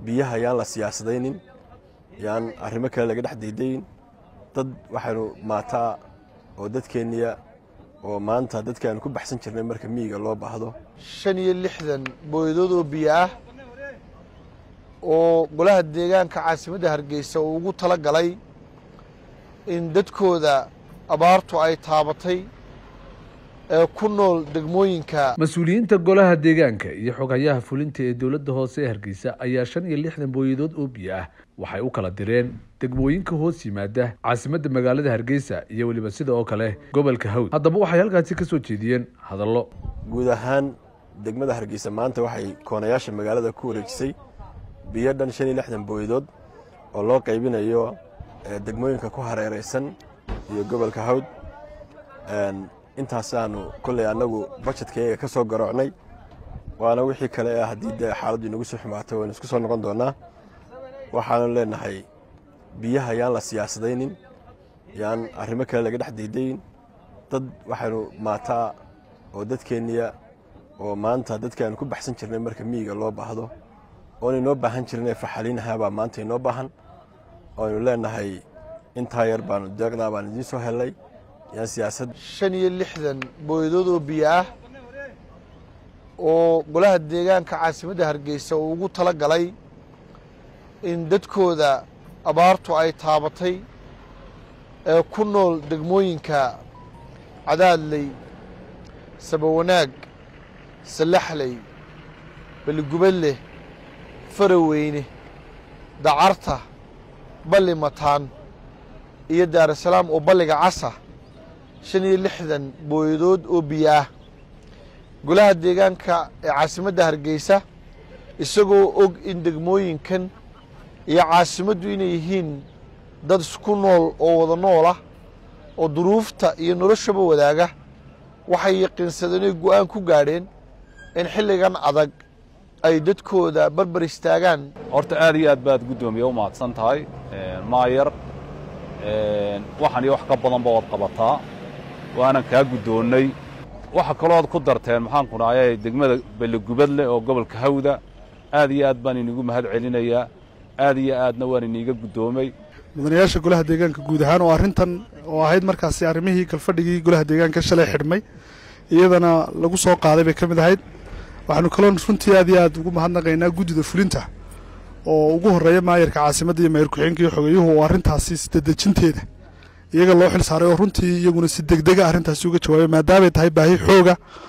biyaha yaan la siyaasadaynin yaan arrimo kale laga dhex diidayn dad waxaanu maataa oo dadkeeniya oo maanta dadkaanu ku baxsan jirnay marka miyiga loo baahdo 65 booydood oo biyo ah oo golaha deegaanka caasimadda Hargeysa uu ugu tala galay in dadkooda abaartu ay taabatay ku nool degmooyinka mas'uuliyiinta golaha deegaanka iyo xogayaha fulinta ee dawladda hoose ee Hargeysa ayaa 65 booydood oo biyo ah waxay u kala direen degmooyinka hoos yimaada caasimadda magaalada Hargeysa iyo waliba sidoo kale gobolka Hawd. Haddaba waxay halkaasi ka soo jeediyeen hadallo guud ahaan degmada Hargeysa maanta waxay koonayaasha magaalada ku wareejisay biyo dhan 65 booydood oo loo qaybinayo degmooyinka ku hareeraysan iyo gobolka Hawd. intaasanu kulay anagu budgetkayga ka soo garoocnay waana wixii kale hadii xaaladdu inagu soo xumaato waan isku soo noqon doonaa waxaanu leenahay biyaha yaan la siyaasadaynin yaan arrimo kale laga dhex diidayn dad waxaanu maataa oo dadkeeniya oo maanta dadkaanu ku baxsan jirnay marka miyiga loo baahdo oo inoo baahan jirnay faxaliinaha baa maanta inoo baahan oo leenahay inta yar baan deeqda baan idin soo helay يا سياسة 65 booydood oo biyo ah oo golaha deegaanka caasimadda Hargeysa uu ugu tala galay in dadkooda abaartu ay taabatay ku nool degmooyinka Cadaadley, Sabawanaag, Salaxley, Balgubadle, Faraweyne, Dacarta, Ballimataan iyo Daar Salaam oo Balliga Casa 65 booydood oo biyo ah golaha deegaanka ee caasimadda Hargeysa isagoo og in degmooyinkan iyo caasimaddu inay yihiin dad isku nool oo wada nool ah oo duruufta iyo noloshaba wadaaga waxay yaqiinsadeen go'aan ku gaadheen in xilligan adag ay dadkooda barbar istaagaan. horta aad iyo aad baad gudoomiye u mahadsan tahay maayar waxaan iyo wax ka badan baad qabataa waana ka gudoonay waxa kale oo ku darteen maxaan ku raayay degmada Balgubadle oo gobolka Hawda aad iyo aad baan inigu mahad celinayaa aad iyo aadna waan iniga gudoomay mudanayaasha golaha deegaanka guud ahaan oo arintan oo ahayd markaas arrimihii kalfadhigii golaha deegaanka shalay xidhmay iyadana lagu soo qaaday bay kamid ahayd waxaanu kale runtii aad iyo aad ugu mahadnaqaynaa guddida fulinta oo ugu horeeya maayarka caasimadda iyo maayar ku-xigeenka iyo xogayuhu oo arintaasi sidadajinteeda iyaga loo xil saaray oo runtii iyaguna si degdeg ah arintaasi uga jawaabay maadaama ay tahay baahi xooga